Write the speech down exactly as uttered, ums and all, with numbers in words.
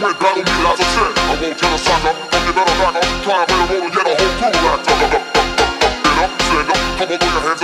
with battle me as a ten. I won't tell a sucker, fuck you better back up. Try and play a role and get a whole crew laughed up. Up, up, up, up, up, get up, stand up, come on, throw your hands up.